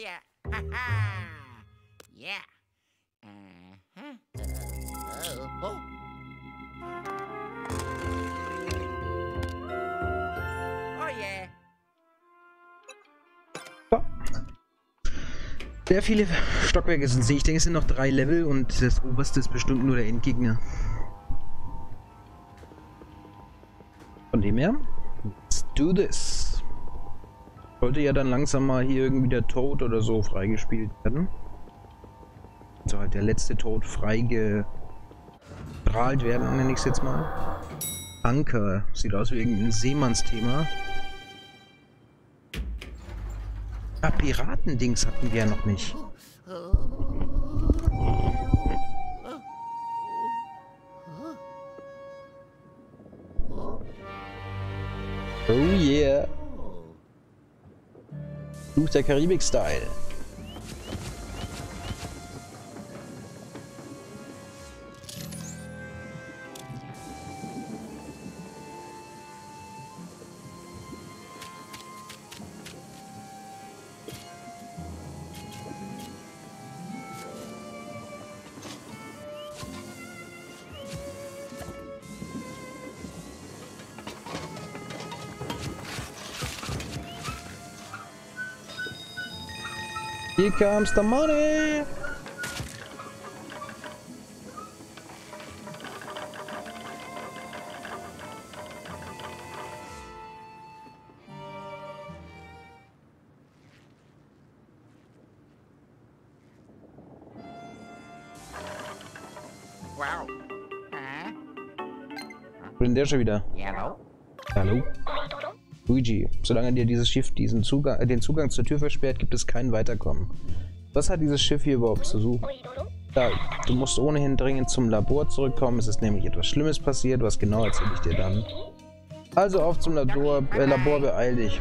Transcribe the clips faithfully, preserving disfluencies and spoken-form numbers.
yeah. Haha. Yeah. Uh-huh. Uh, oh. Oh yeah. So. Sehr viele Stockwerke sind es. Ich denke, es sind noch drei Level und das oberste ist bestimmt nur der Endgegner. Von dem her, let's do this. Sollte ja dann langsam mal hier irgendwie der Tod oder so freigespielt werden. Also halt der letzte Tod freigestrahlt werden, nenne ich es jetzt mal. Anker. Sieht aus wie irgendein Seemannsthema. Ah, Piratendings hatten wir ja noch nicht. Oh yeah. Fluch der Karibik-Style. Here comes the money! Wow. Huh? Wo ist der schon wieder? Yellow. Hallo? Luigi, solange dir dieses Schiff diesen Zugang, äh, den Zugang zur Tür versperrt, gibt es kein Weiterkommen. Was hat dieses Schiff hier überhaupt zu suchen? Ja, du musst ohnehin dringend zum Labor zurückkommen. Es ist nämlich etwas Schlimmes passiert. Was genau erzähle ich dir dann? Also auf zum Labor, äh, Labor beeil dich.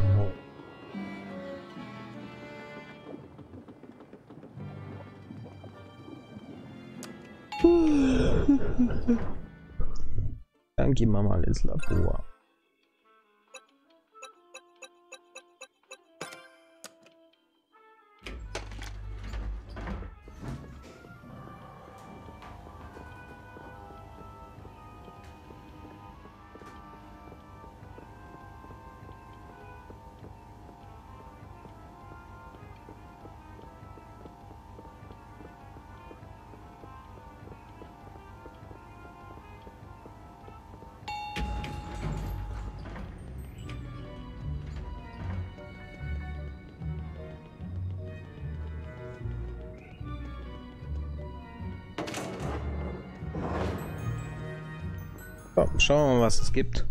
Dann gehen wir mal ins Labor. So, schauen wir mal, was es gibt.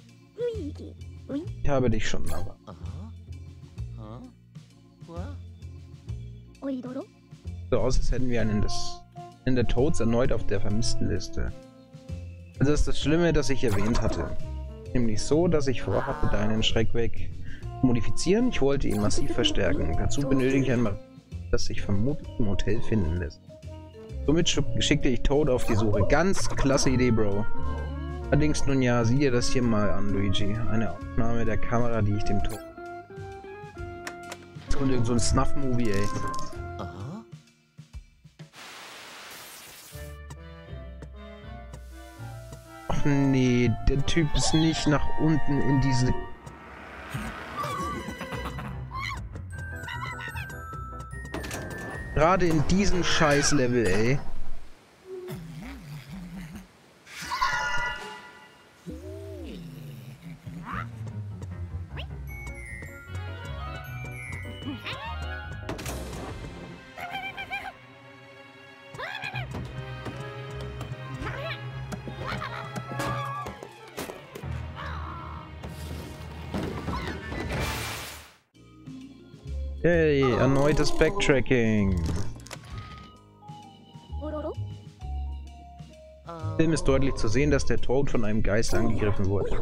Ich habe dich schon, aber. So aus, als hätten wir einen des, einen der Toads erneut auf der Vermisstenliste. Also ist das Schlimme, das ich erwähnt hatte. Nämlich so, dass ich vorhatte, deinen Schreck weg zu modifizieren. Ich wollte ihn massiv verstärken. Dazu benötige ich ein Mal, das sich vermutlich im Hotel finden lässt. Somit schickte ich Toad auf die Suche. Ganz klasse Idee, Bro. Allerdings nun ja, sieh dir das hier mal an, Luigi. Eine Aufnahme der Kamera, die ich dem Tod... Jetzt kommt irgend so ein Snuff-Movie, ey. Ach nee, der Typ ist nicht nach unten in diese... Gerade in diesem Scheiß-Level, ey. Hey, erneutes Backtracking. Im Film ist deutlich zu sehen, dass der Toad von einem Geist angegriffen wurde.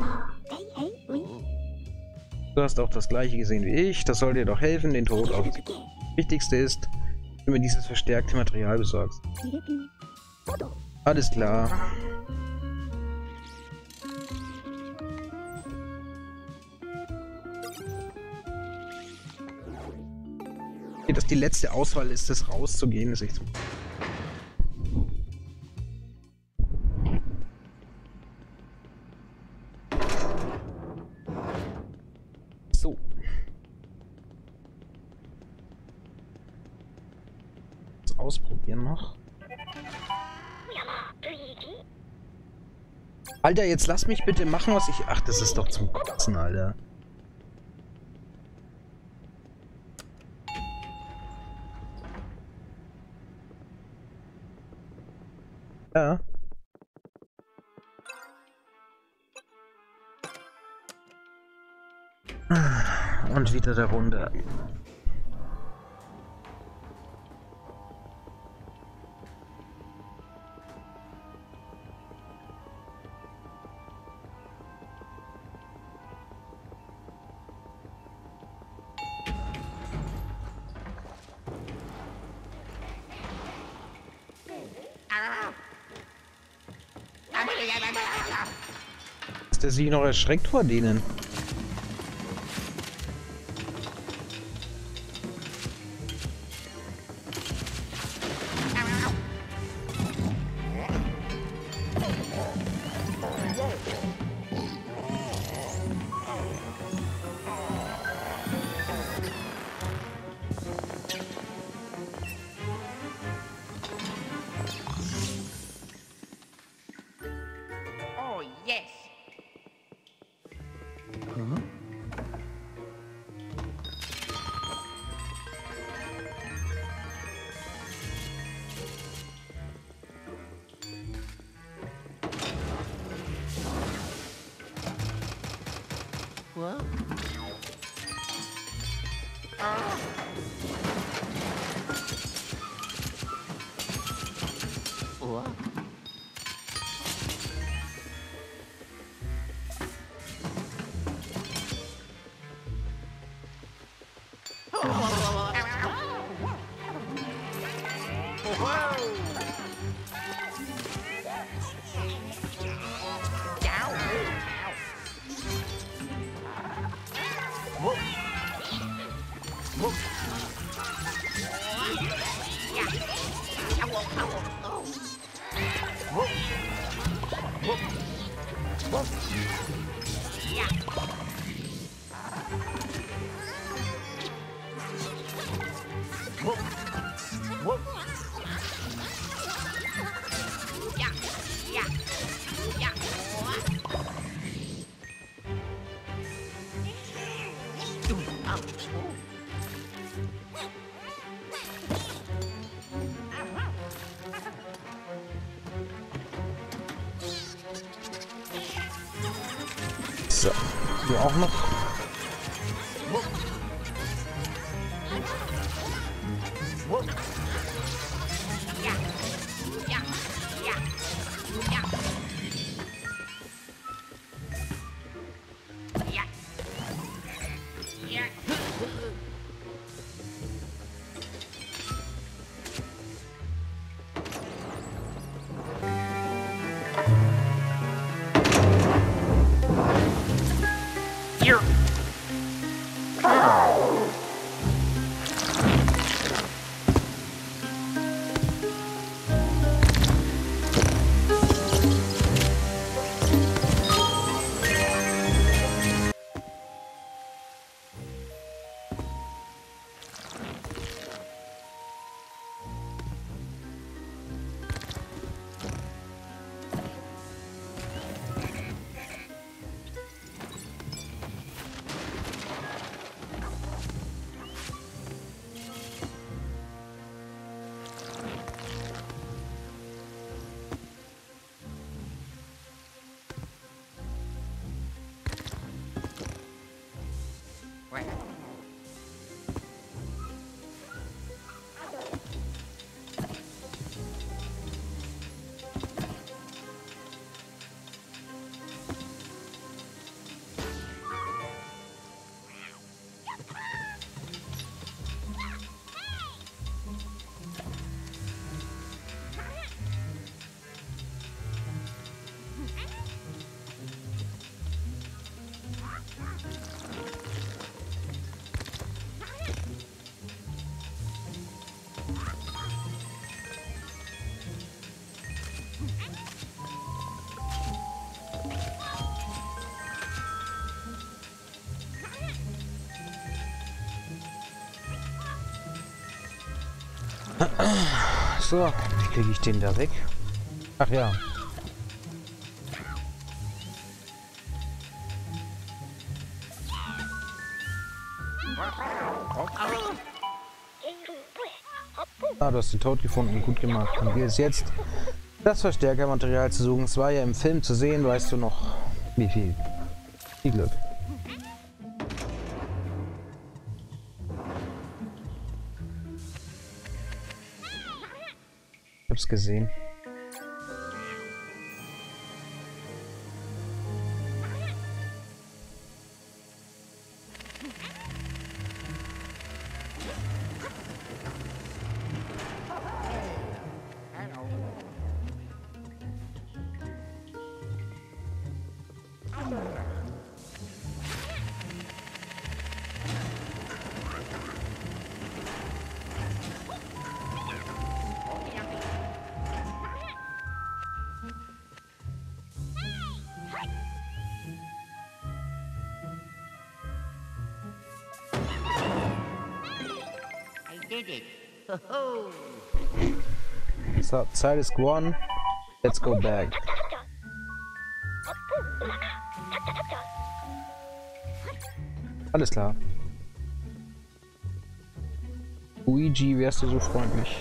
Du hast auch das gleiche gesehen wie ich. Das soll dir doch helfen, den Tod aufzunehmen. Das Wichtigste ist, dass du mir dieses verstärkte Material besorgst. Alles klar. Dass die letzte Auswahl ist, das rauszugehen, ist echt so. So. Das ausprobieren noch. Alter, jetzt lass mich bitte machen, was ich... Ach, das ist doch zum Kotzen, Alter. Ja. Und wieder der Runde. Dass der sich noch erschreckt vor denen. Oh, yes. Mhm. What? Oh. What? So, du auch noch. So, wie kriege ich den da weg? Ach ja. Ah, du hast den Tod gefunden. Gut gemacht. Dann gilt es jetzt, das Verstärkermaterial zu suchen. Es war ja im Film zu sehen, weißt du noch, wie viel. Viel Glück. Ich hab's gesehen. Did it. Ho-ho. So, Zeit ist gone. Let's go back. Alles klar. Luigi, wärst du so freundlich?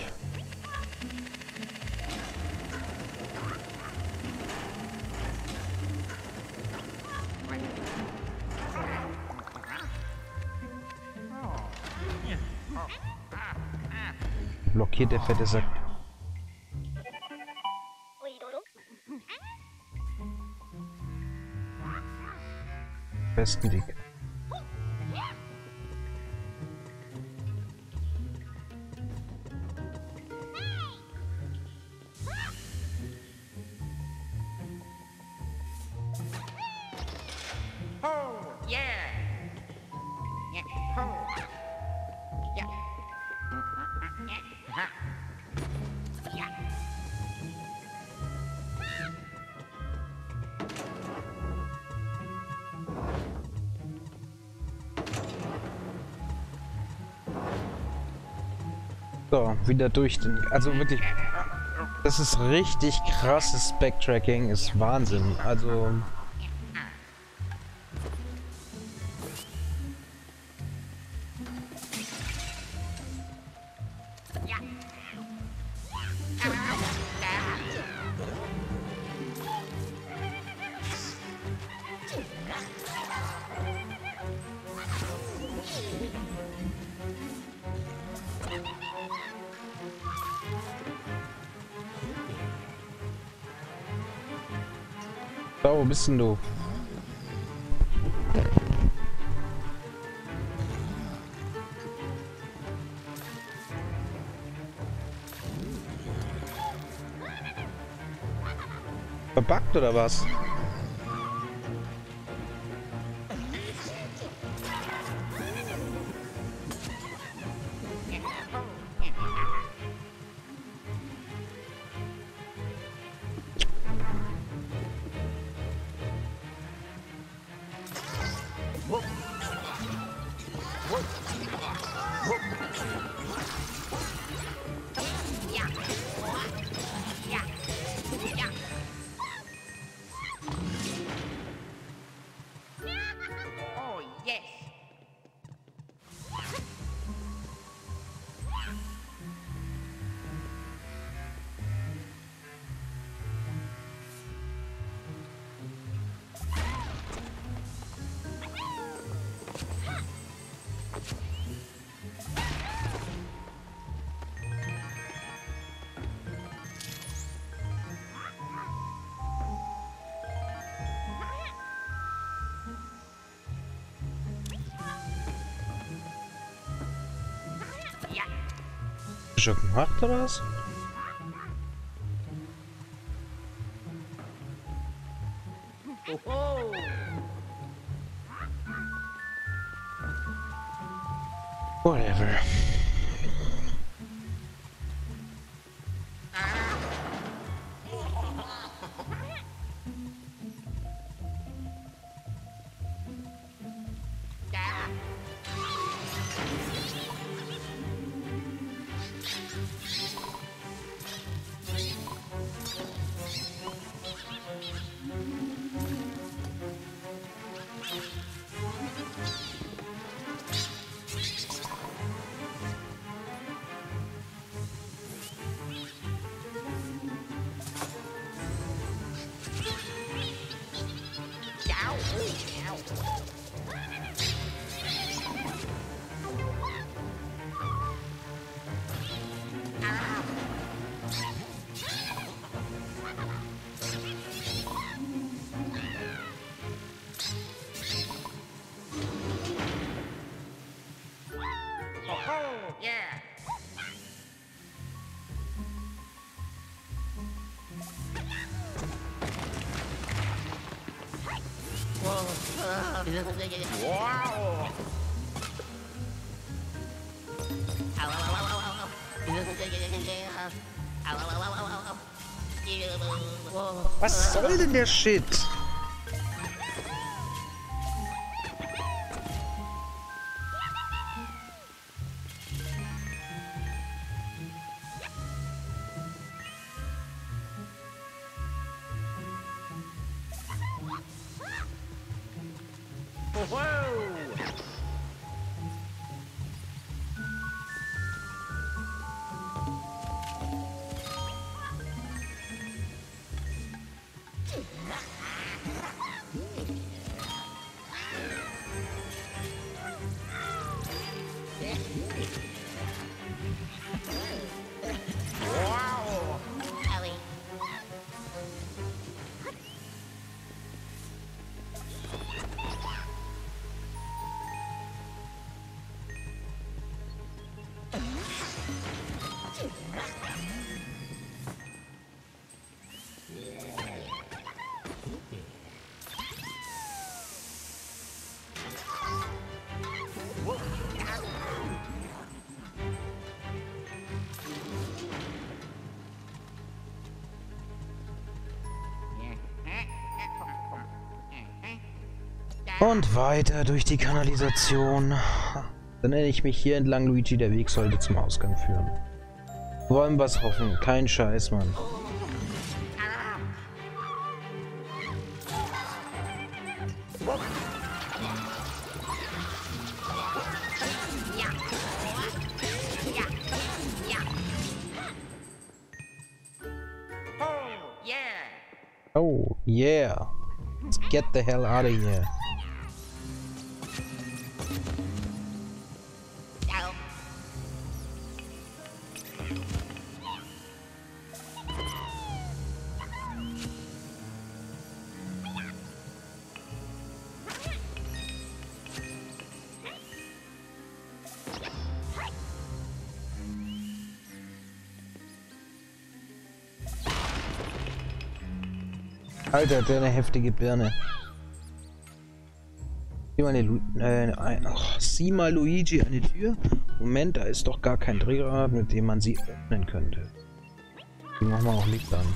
Blockiert der fette Sack. Besten Weg. Oh, yeah. Yeah. Oh. Yeah. Yeah. Yeah. So, wieder durch den... Also wirklich... Das ist richtig krasses Backtracking, ist Wahnsinn. Also... So, wo bist denn du? Verbuggt oder was? Oh, yes. Schon gemacht oder was? Oh, Whatever. Wow. Was soll denn der Shit? Whoa. Wow. Ellie. Und weiter durch die Kanalisation. Dann nenne ich mich hier entlang, Luigi. Der Weg sollte zum Ausgang führen. Wollen was hoffen. Kein Scheiß, Mann. Oh, yeah. Oh, yeah. Let's get the hell out of here. Ow. Alter, der eine heftige Birne. Sieh mal, eine Lu äh, ein, oh, sieh mal, Luigi, eine Tür. Moment, da ist doch gar kein Drehrad, mit dem man sie öffnen könnte. Die machen wir auch Licht an.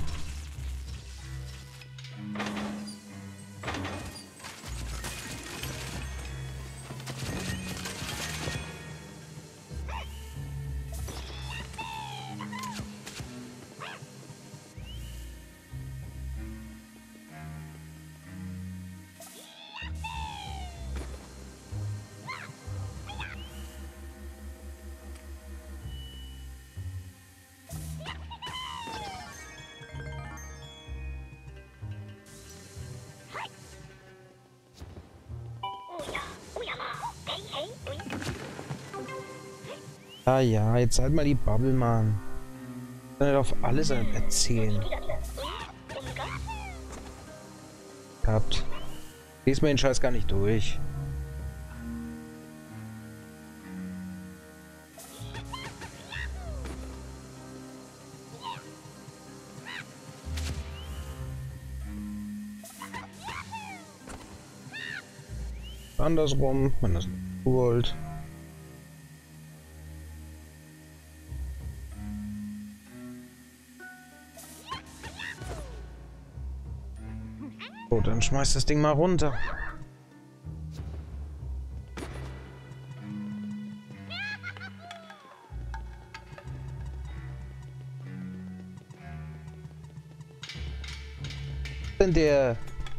Ja, ja, jetzt halt mal die Bubble, Mann. Ich kann nicht auf alles erzählen. Gehabt. Lies mir den Scheiß gar nicht durch. Andersrum, wenn das wollt. So, dann schmeiß das Ding mal runter. Denn der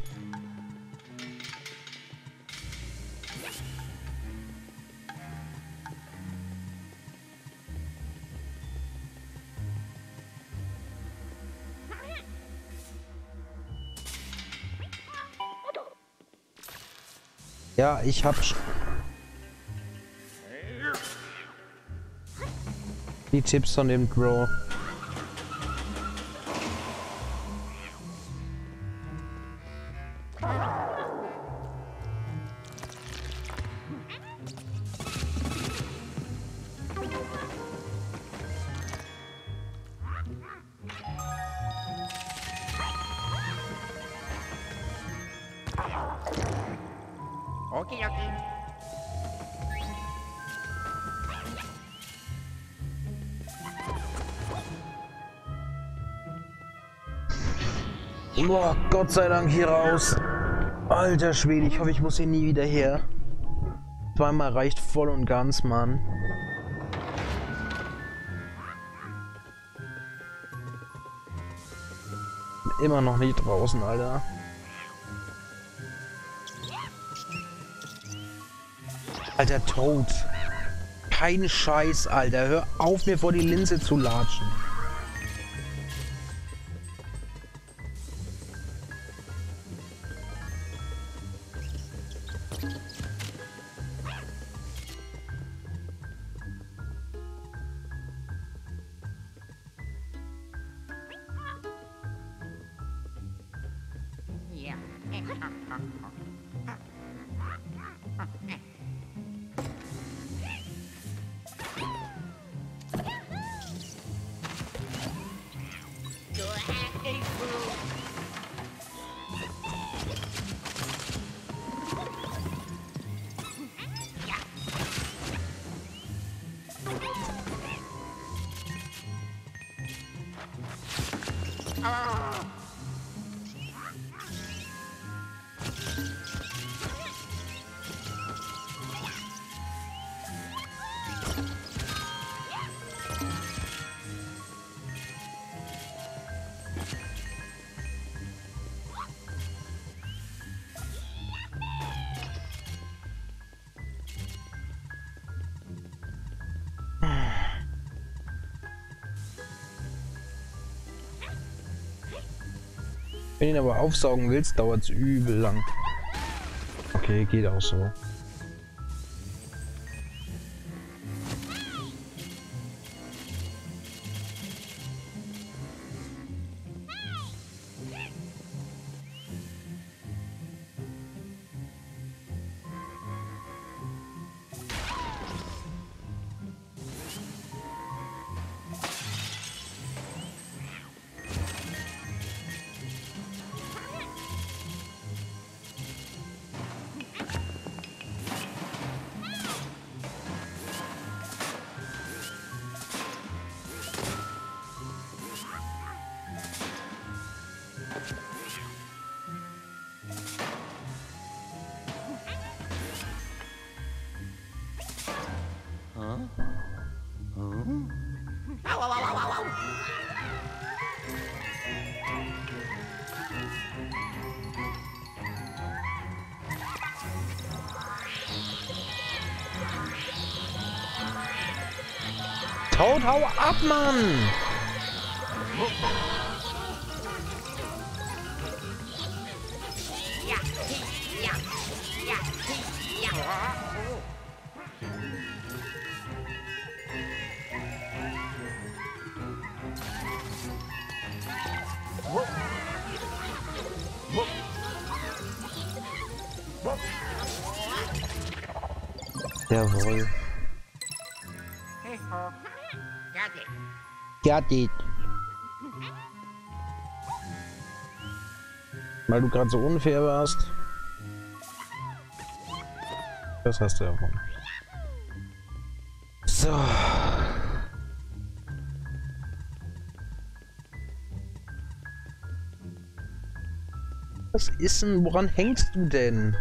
Ja, ich hab sch- die Tipps von dem Grow. Okidoki. Boah, Gott sei Dank hier raus. Alter Schwede, ich hoffe, ich muss hier nie wieder her. Zweimal reicht voll und ganz, Mann. Immer noch nicht draußen, Alter. Alter, Toad. Kein Scheiß, Alter. Hör auf, mir vor die Linse zu latschen. Ja. Du happy fool. Ja. Oh. Wenn du ihn aber aufsaugen willst, dauert es übel lang. Okay, geht auch so. Au, au, au, au, au. Toad, hau ab, Mann! Ja, ja, ja, ja. Jawohl. Got it. Got it. Weil du gerade so unfair warst. Das hast du davon. So. Was ist denn? Woran hängst du denn?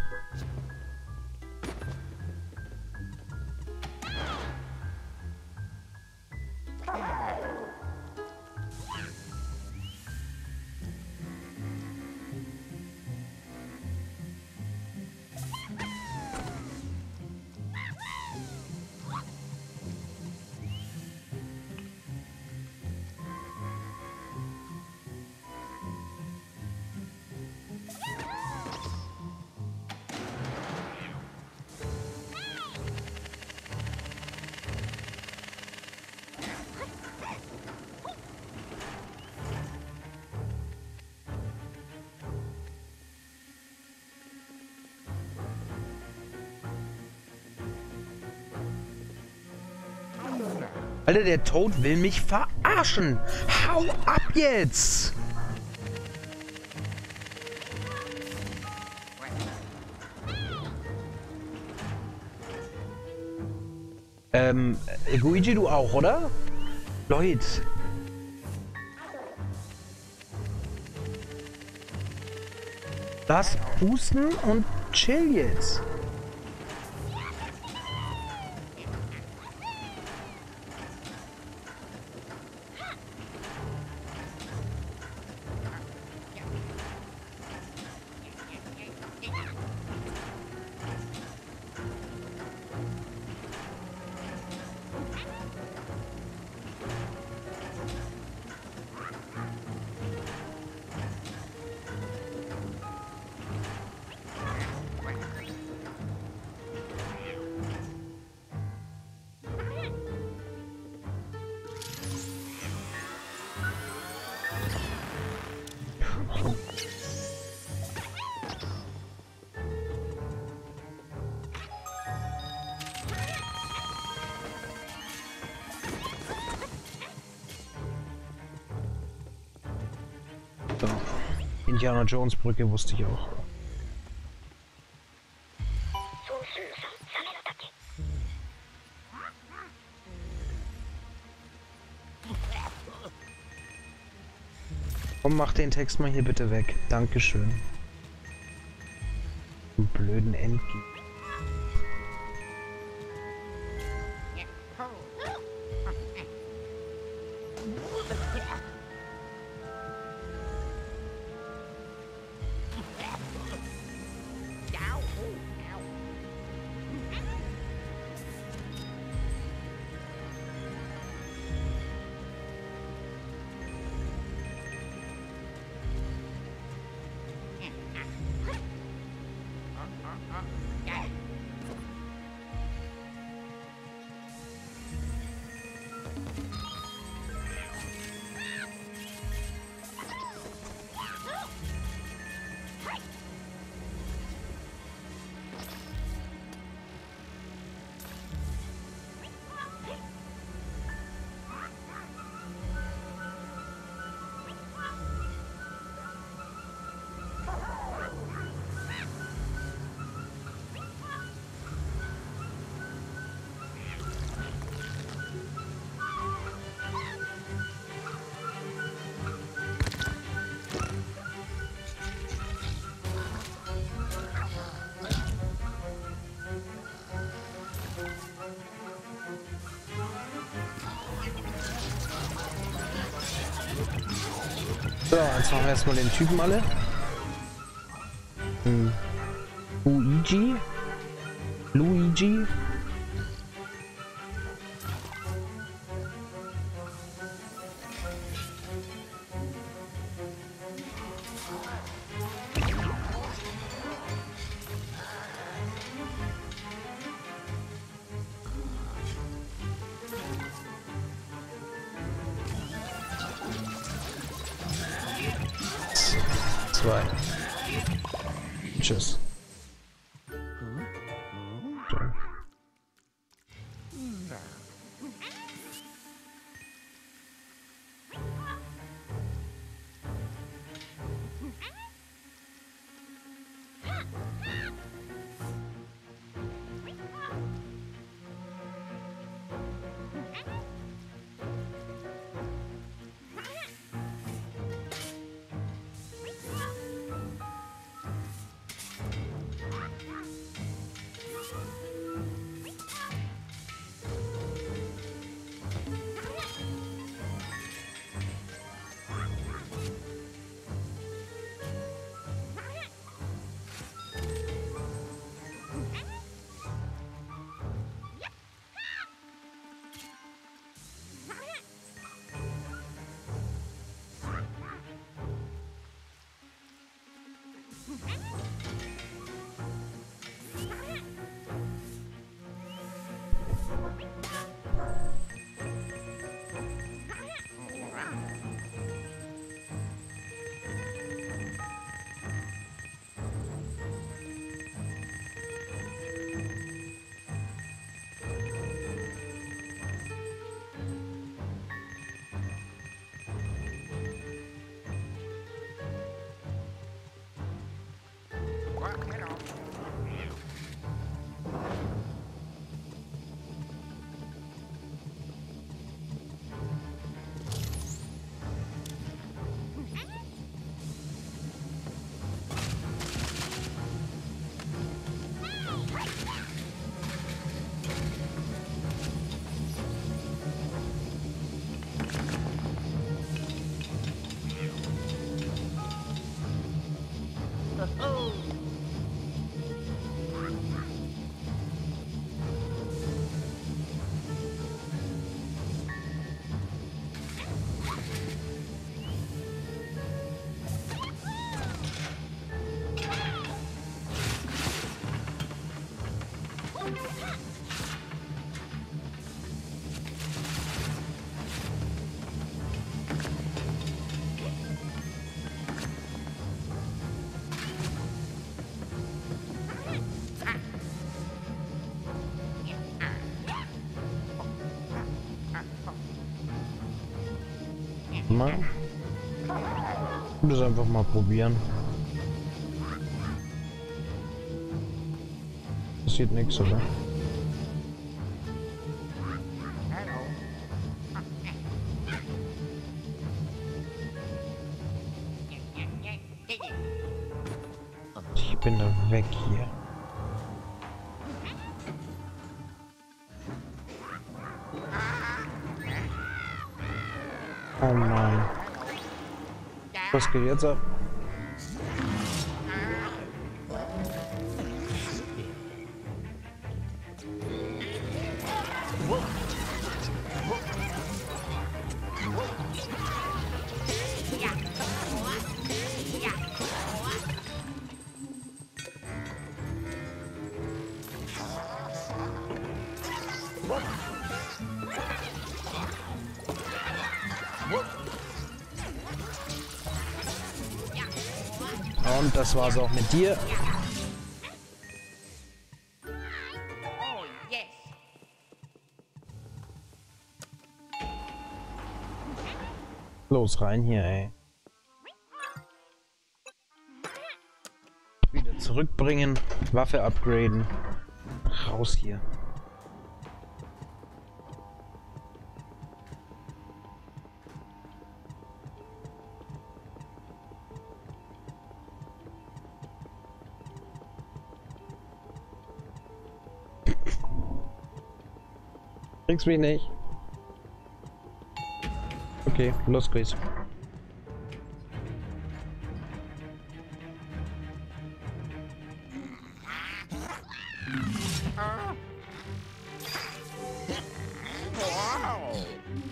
Alter, der Toad will mich verarschen. Hau ab jetzt! Ähm, Guigi, du auch, oder? Lloyd. Das Pusten und chill jetzt. So. Indiana Jones Brücke wusste ich auch. Komm, mach den Text mal hier bitte weg. Dankeschön. Du blöden Endgegner. So, jetzt machen wir erstmal den Typen alle. Hm. Luigi. Luigi. Zwei. Tschüss. So. Mal. Das einfach mal probieren. Passiert nichts, oder? Ich bin da weg hier. Oh Mann. Was geht jetzt ab? Und das war's auch mit dir. Oh, yes. Los, rein hier, ey. Wieder zurückbringen, Waffe upgraden. Raus hier. Kriegst mich nicht. Okay, los geht's. Wow.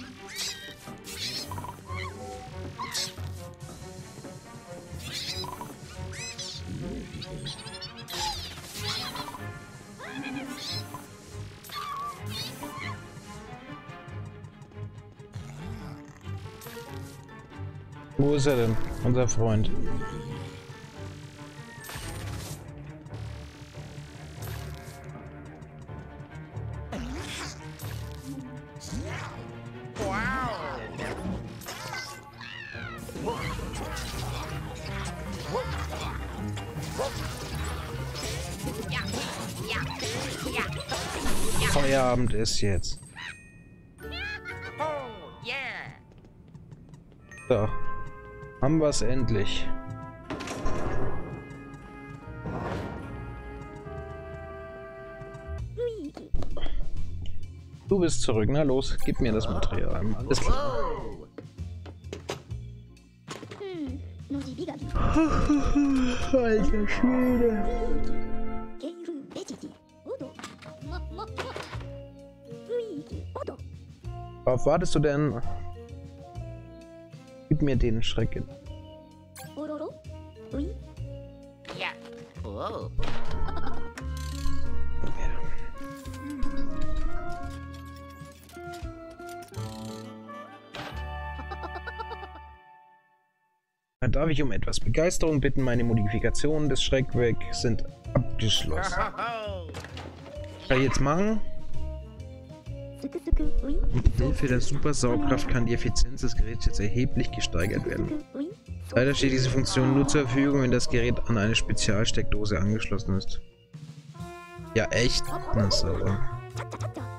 Wo ist er denn, unser Freund? Feierabend ist jetzt. Oh, yeah. So. Haben wir es endlich. Du bist zurück. Na los, gib mir das Material. Alles klar. Alter Schwede. Worauf wartest du denn? Gib mir den Schrecken. Ja. Oh. Darf ich um etwas Begeisterung bitten? Meine Modifikationen des Schreckweg sind abgeschlossen. Was kann ich jetzt machen? Mit Hilfe der Super-Saugkraft kann die Effizienz des Geräts jetzt erheblich gesteigert werden. Leider steht diese Funktion nur zur Verfügung, wenn das Gerät an eine Spezialsteckdose angeschlossen ist. Ja, echt? Na, sauber.